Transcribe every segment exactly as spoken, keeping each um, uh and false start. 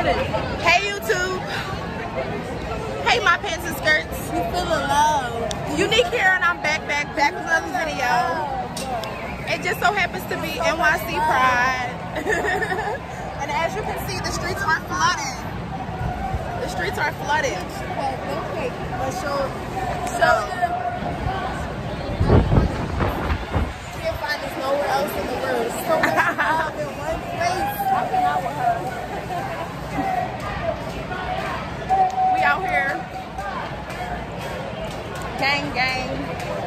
Hey YouTube. Hey my pants and skirts. You feel the love. Unique here, and I'm back, back, back with another video. It just so happens to be N Y C Pride. And as you can see, the streets are flooded. The streets are flooded. So, Can't find this nowhere else in the world. So much love in one place. I cannot with her. We out here. Gang, gang.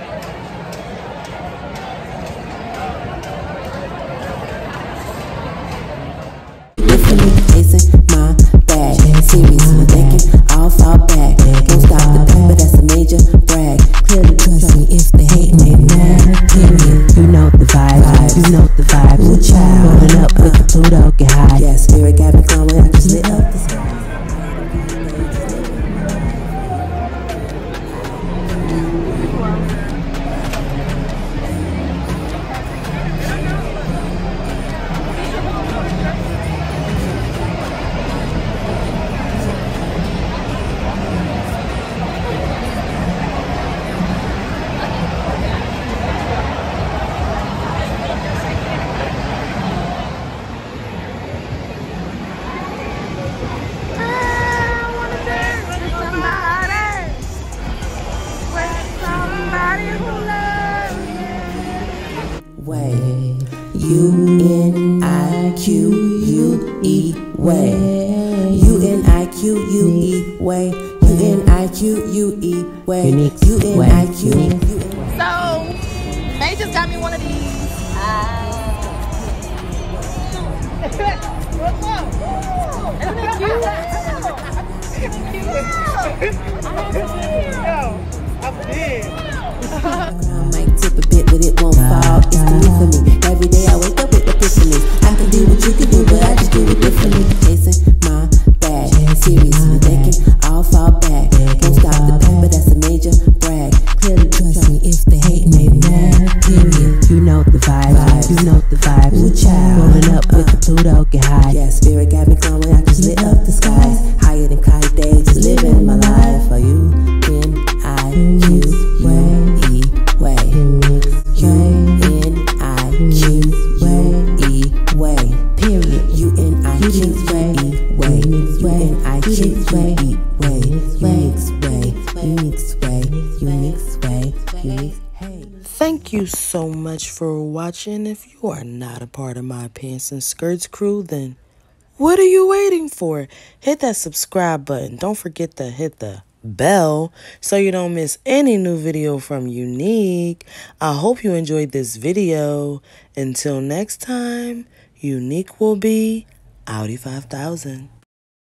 Chasing my bag, seriously thinking I'll fall back. Don't stop the paper, that's a major brag. Clearly trust me if they hate me, man. Period. You know the vibes, you know the vibes. Ooh, child, rolling up with the Pluto, get high. Yeah, spirit got me glowing, I just lit up the sky. Way, U N I Q U E, way, U N I Q U E, way, U N I Q U E, way, U N I Q U E. So, they just got me one of these. What's up? Isn't it cute? Yo, I'm big. I might tip a bit, but it won't fall. It's the new for me. Every day I wake up with epiphanies. I can do what you can do, but I just do it differently. Chasing my bag, seriously thinking I'll fall back. Don't stop the paper, that's a major brag. Clearly trust me if they hate me, man. Period. You know the vibes, you know the vibes. Ooh, child, rolling up with the Pluto, get high. Yeah, spirit got me glowing, I just lit up the skies. Higher than cloudy days, just living my life. For you, N I Q U E, way, U N I Q U E, way, period. U N I Q U E, way, U N I Q U E, way, unique way, unique way, unique way, unique. Hey. Thank you so much for watching. If you are not a part of my Pants and Skirts crew, then what are you waiting for? Hit that subscribe button. Don't forget to hit the bell so you don't miss any new video from Unique. I hope you enjoyed this video. Until next time, Unique will be Audi five thousand.